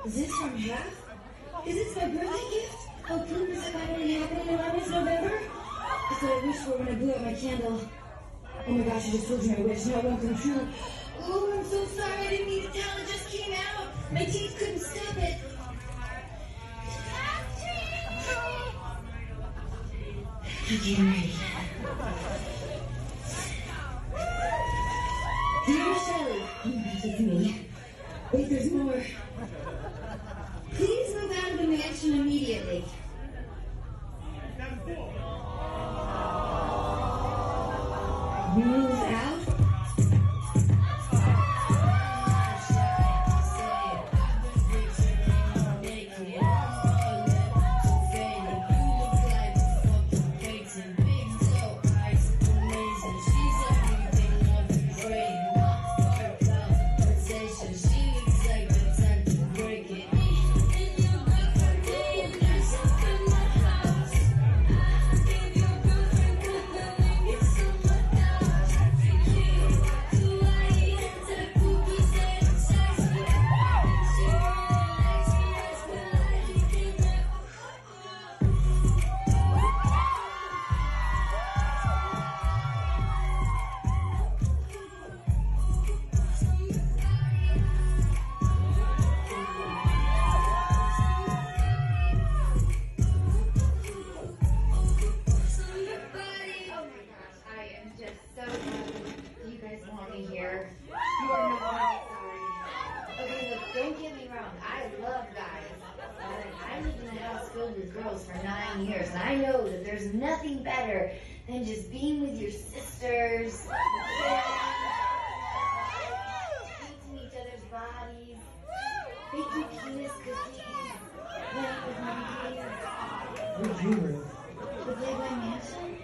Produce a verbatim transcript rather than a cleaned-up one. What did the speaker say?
Is this from Half? Is this my birthday gift? Oh, Cooper's finally happening around this November? That's what I wished for when I blew out my candle. Oh my gosh, I just told you my wish. Now it won't come true. Oh, I'm so sorry. I didn't mean to tell. It just came out. My teeth couldn't stop it. Okay, I'm ready. Dear Shelley, oh my gosh, it's me. Wait, there's more. Please move out of the mansion immediately. Move out? Here. You are not sorry. Okay, look, don't get me wrong. I love guys. But I lived in a house filled with girls for nine years, and I know that there's nothing better than just being with your sisters, eating each other's bodies, baking penis cookies, playing with monkeys. Where'd you live? The Playboy Mansion?